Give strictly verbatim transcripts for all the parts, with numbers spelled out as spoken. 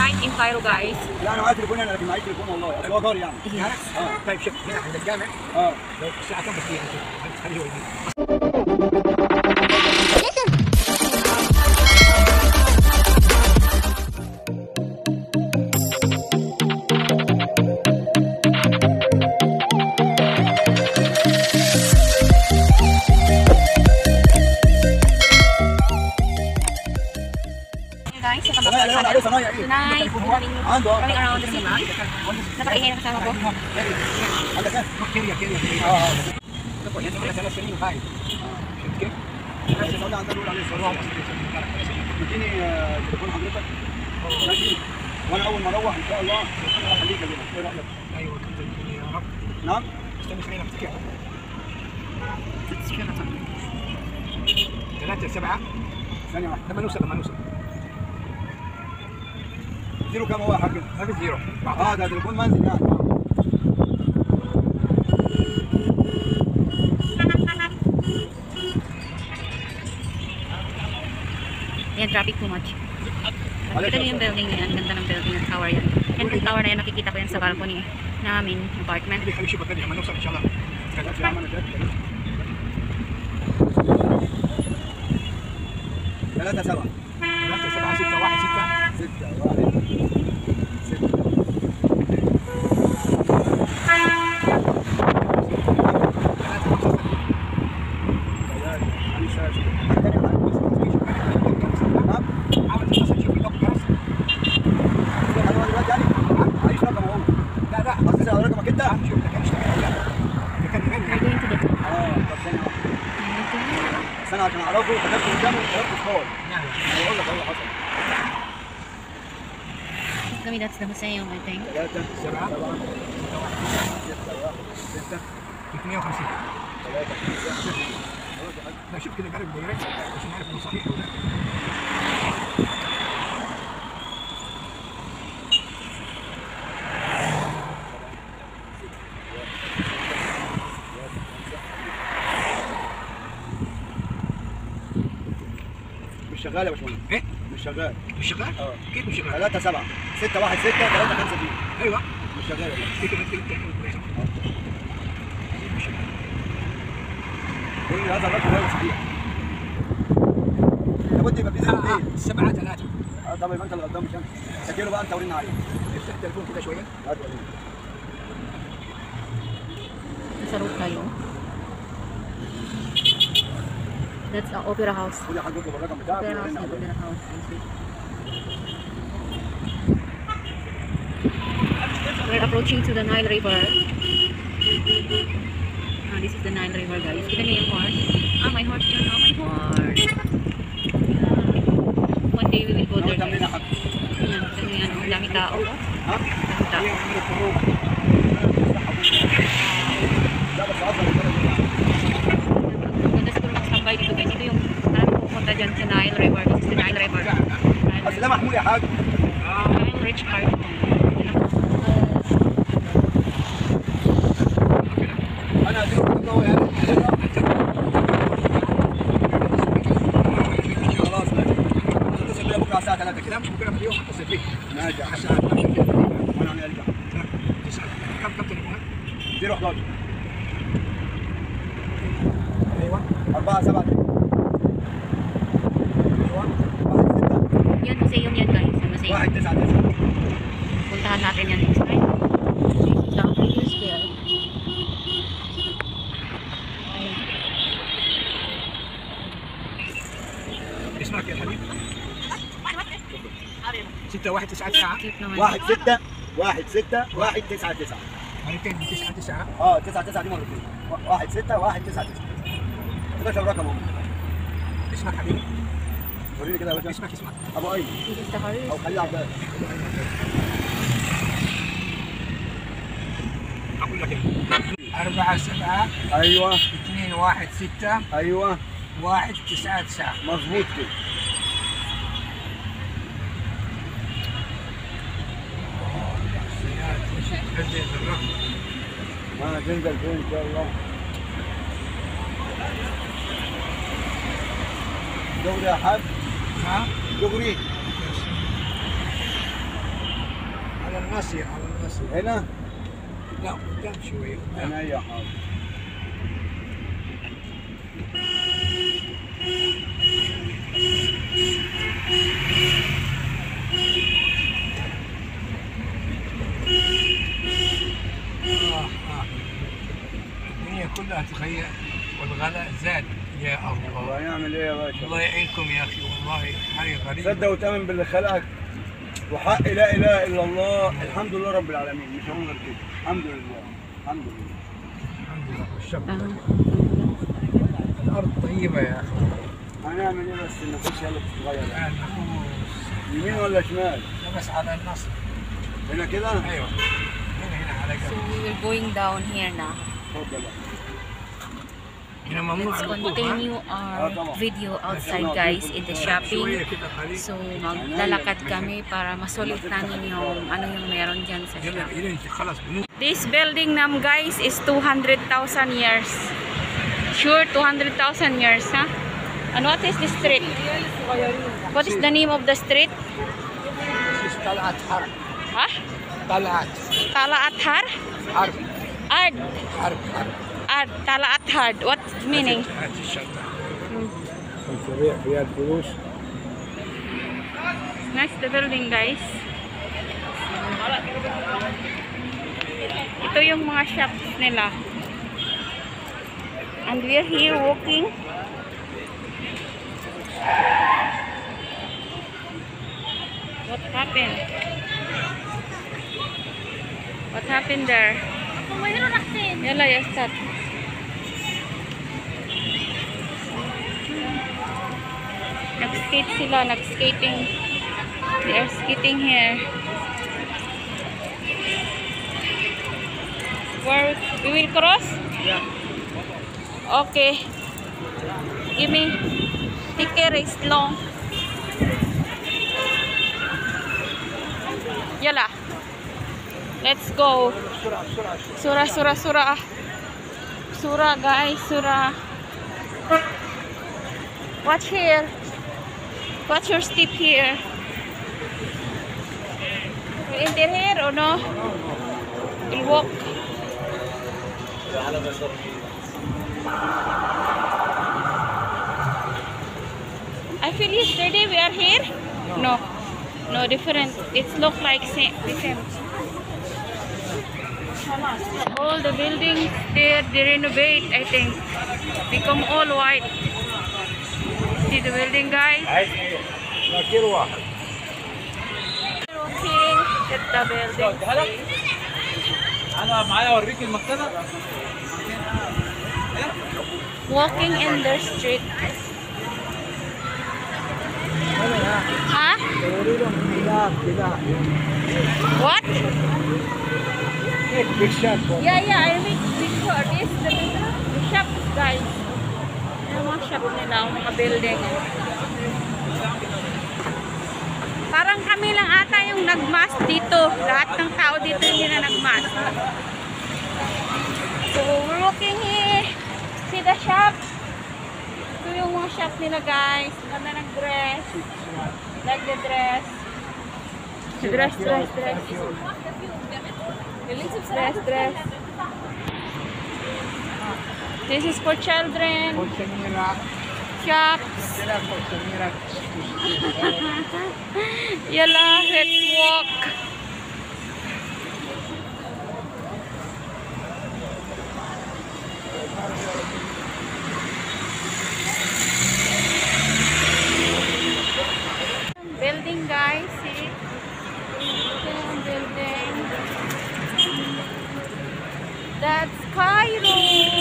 night in Cairo guys. لا انا معايا تليفون انا لكن معايا تليفون والله اصل هو جار يعني. اه طيب شوف هنا عند الجامع اه لو الساعه كم بس خليه هو يجي. Guys, sa kabakal tonight, maraming maraming around the city. Napakaingay na kasama ko. كيريا كيريا اه يعني ثلاث سنين وهاي شفت كيف؟ الصلاة عندنا نقول عليه صلاة اديني تليفون حضرتك ماشي وانا اول ما اروح ان شاء الله اخليك اجيبك ايه رايك؟ ايوه يا رب نعم؟ استنى خلينا نفتكر ثلاثة سبعة ثانية واحدة لما نوصل لما نوصل زيرو كم هو يا حاج؟ ما في زيرو اه ده تليفون منزل يعني Yan, traffic too much. Kita niyo yung building yan. Ganda ng building ng tower yan. Yan yung tower na yan. Nakikita ko yan sa balcony namin, apartment. خلي شوف الثانية لما نوصل ان شاء الله. ثلاثة سبعة ثلاثة سبعة ستة واحد ستة ستة واحد ستة انا عشان اعرفه كتبت قدامه وكتبت صور يعني هقول لك ايه حصل. Kami that's the museum I think. ثلاثة سبعة ستة واحد ستة ثلاثمية وخمسين ثلاثة خمسة لا شوف كده قرب دايركت عشان نعرف انه صحيح ولا مش شغال يا باشمهندس. ايه؟ مش شغال. مش شغال؟ اه كيف مش شغال؟ ثلاثة سبعة ستة واحد ستة ثلاثة خمسة دي ايوه مش شغال والله. كيف كده كده كويس كل هذا الرقم غير صحيح. لابد يبقى في زي اه سبعة ثلاثة اه طب يبقى انت اللي قدام مش انا. سجله بقى انت ورينا عليه. افتح التليفون كده شوية هات ورينا. Nasa road tayo. That's the opera house. خد يا حاج اطلب الرقم بتاعك Opera house, ورينا عليه. opera house. We're approaching to the Nile River. Ah, this is the Nile River, guys. Kita niyo yung horse. Ah, my horse yun. Oh, my horse. Yeah. One day we will go there, guys. Ayan, kita niyo yan. Ang dami tao. ها؟ Ang tao. لا بس اصلا Maganda siguro mag-standby dito, guys. Ito yung maraming pupunta dyan sa Nile River. This is the Nile River. اصل ده محمول يا حاج. Nile Rich Card. انا هديله الرقم ده هو يعني. خلاص ماشي. هتتصل بيا بكره على الساعة ثلاثة كده. بكره في اليوم اتصل بيك ماشي يا عشان حسن. عشان وانا عم ارجع. تسأل كم كم تليفونك؟ زيرو احد عشر ايوه أربعة سبعة ايوه Yan, museum yan, guys. Yung museum. واحد تسعة تسعة. Puntahan natin yan next time. Down here square. اسمك يا حبيبي ستة واحد تسعة تسعة Cute naman. واحد ستة واحد ستة واحد تسعة تسعة. مرتين تسعة تسعة اه تسعة تسعة دي مرتين. واحد ستة واحد تسعة تسعة. حداشر رقم اهو. اسمك حبيبي وريني كده يا باشا. اسمك اسمك ابو ايمن This is the horse. او خليل عباس. اقول لك أربعة سبعة ايوه اثنين واحد ستة ايوه واحد تسعة تسعة مظبوط كده. ما تنزل فين ان شاء الله. دغري يا حاج. ها؟ دغري. الناصية على الناصية. هنا؟ لا قدام شوية. هنا يا حاضر. آه آه. الدنيا كلها تغير والغلاء زاد يا الله الله. يعمل ايه يا باشا؟ الله يعينكم يا أخي والله حاجة غريبة. صدق وتؤمن باللي خلقك وحق لا اله الا الله. الحمد لله رب العالمين، مش هقول غير كده. الحمد لله الحمد لله الحمد لله والشكر. آه. الأرض طيبة يا أخي. هنعمل ايه بس النفوس هي اللي بتتغير. الآن نفوس. يمين ولا شمال؟ بس على النصر. هنا كده؟ أيوه. هنا هنا على So جنب. we will going down here now. اتفضل. هنا ممنوع Let's الوقوف. continue our video outside guys in the shopping. شوية كده قليل. So maglalakad kami para masulit namin yung ano yung meron dyan sa يلا shop. إلى أنت خلاص بنو. This building nam guys is two hundred thousand years. Sure, two hundred thousand years, ha? And what is the street? What is the name of the street? This is طلعت حرب. Ha? طلعت Talaat Har? حرب. Ard. حرب حرب. Ard. Talaat Hard. What meaning? هات الشنطة. Hmm. الفريق فيها الفلوس. Nice the building guys. Ito yung mga shops nila. And we are here walking. What happened? What happened there? Yala, yes, that. Nag-skate sila, nag-skating. They are skating here. Where we will cross? Yeah. Okay. Give me. Ticket is long. Yala. Let's go. بسرعة بسرعة. Sura, sura, sura. Sura, guys, sura. Watch here. Watch your step here. Will enter here or no? We'll walk. I feel yesterday we are here. No, no different. It look like same, the same. All the buildings there, they renovate. I think become all white. See the building, guys. لكن واحد. Looking at the building. انا معايا اوريك المكتبه. Walking in the street. Huh? What? Big shot. Yeah, yeah, I make picture. This the, the shop, guys. Yung mga shop nila, yung mga building. Parang kami lang ata yung nagmask dito. Lahat ng tao dito hindi na nagmask. So, we're walking here. See the shop? Ito yung mga shop nila, guys. Ganda ng dress. Like the dress. Dress, dress, dress. Dress, dress. This is for children. Shops. Yala, let's walk. Building, guys, see? Building. That's Cairo.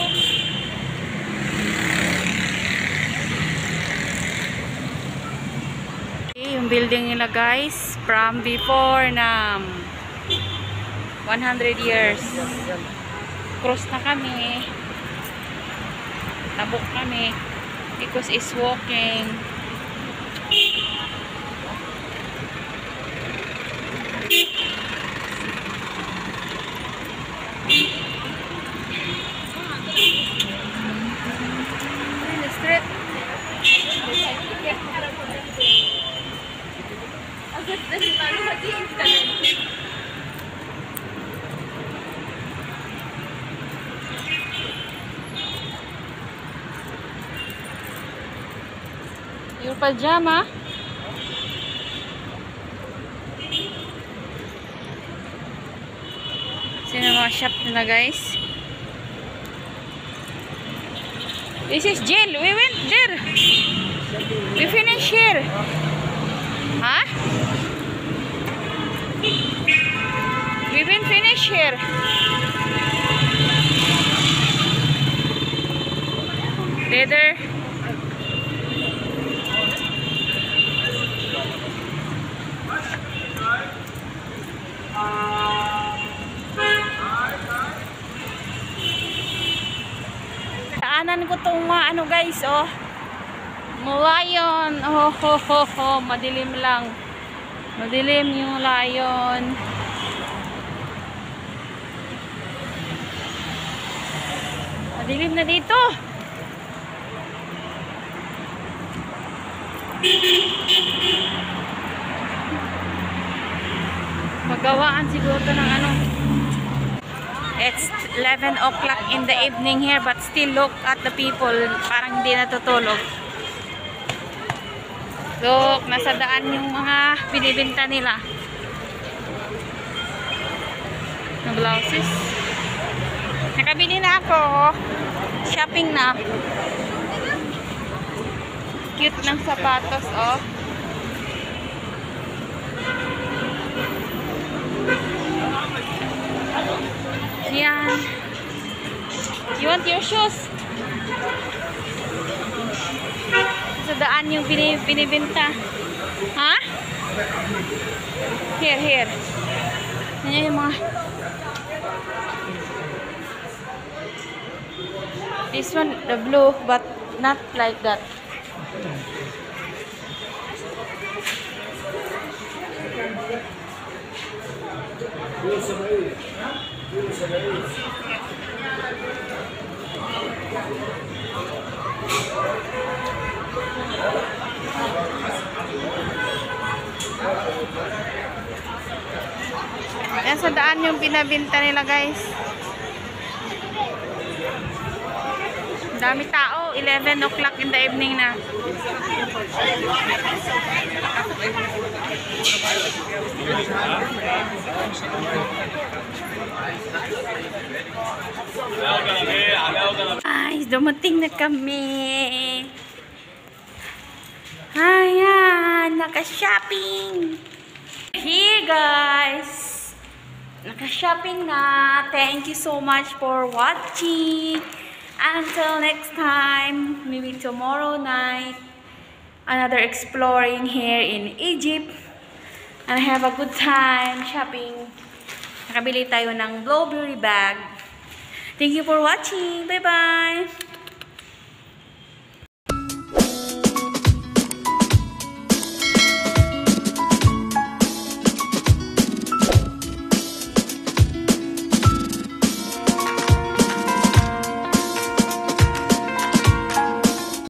Yung building nila, guys, from before na one hundred years. Cross na kami. Tabok kami because it's walking. In the street. pajama. Sino mga shop nila guys? This is jail. We went there. We finished here. Huh? We been finished here. Leather. Daanan ko tong mga ano guys, oh. Lion. Oh, ho, ho, ho. Madilim lang. Madilim yung lion. Madilim na dito. Magawaan siguro to ng ano. It's eleven o'clock in the evening here, but still look at the people. Parang hindi natutulog. Look, nasa daan yung mga binibinta nila. Na blouses. Nakabili na ako. Shopping na. Cute ng sapatos, oh. Yan. You want your shoes? Sa daan yung binibinta. Ha? Here, here. Yan yung mga... This one, the blue, but not like that. Yan sa daan yung pinabinta nila guys. Dami tao, eleven o'clock in the evening na. Ay, dumating na kami. Ayan, naka-shopping. Here guys. Naka-shopping na. Thank you so much for watching. Until next time, maybe tomorrow night, another exploring here in Egypt. And have a good time shopping. Nakabili tayo ng blueberry bag. Thank you for watching. Bye-bye!